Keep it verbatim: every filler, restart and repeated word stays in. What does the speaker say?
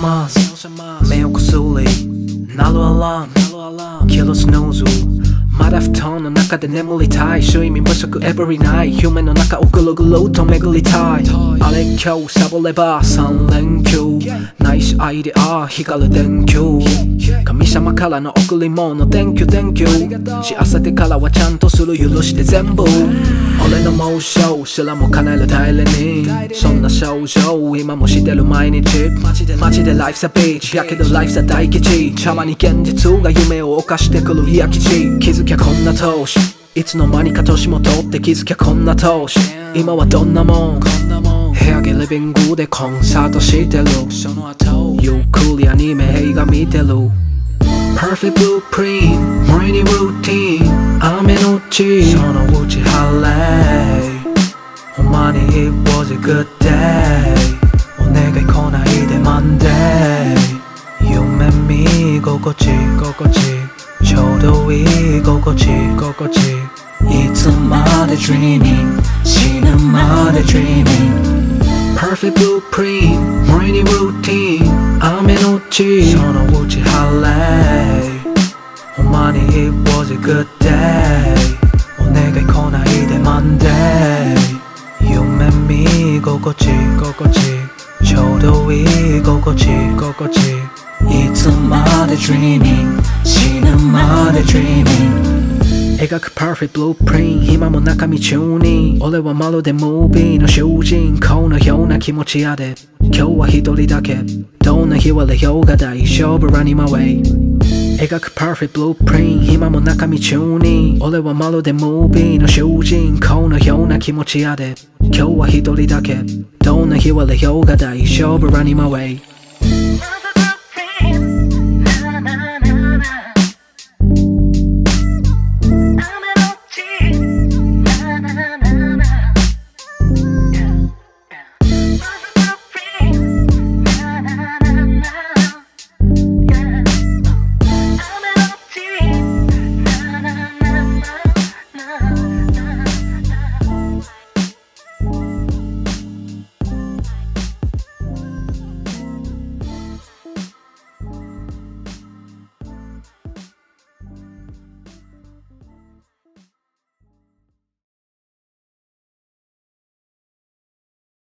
ます目をこすり鳴るアラームキルスノーズまだ布団の中で眠りたい睡眠不足 every night 夢の中をぐるぐると巡りたいあれ今日サボれば三連休ナイスアイデア光る電球神様からの贈り物 Thank you thank you 幸せてからはちゃんとする許して全部俺の妄想すらも叶える代理人そんな想像今もしてる毎日マジでライフさビーチやけどライフさ大吉たまに現実が夢を犯してくる焼き地気づきゃこんな投資いつの間にか年も取って気づきゃこんな投資今はどんなもん部屋でリビングでコンサートしてるゆっくりアニメ映画見てる Perfect blueprint 毎日ルーティン雨のちそのうち晴れほんまに It was a good day お願い来ないで Monday 夢見心地心地ちょうどいい心地心地いつまで Dreaming 死ぬまで Dreaming Perfect blueprint 毎日ルーティン雨のちそのうち晴れほんまに It was a good day お願い来ないで Monday 夢見心地心地ちょうどいい心地心地いつまで Dreaming 死ぬまで Dreaming 描く Perfect Blueprint 今も中身中に俺はまるでムービーの主人公のような気持ちやで今日は一人だけどんな日はれようが大丈夫 Running my way 描く Perfect Blueprint 今も中身中に俺はまるでムービーの主人公のような気持ちやで今日は一人だけどんな日はれようが大丈夫 Running my way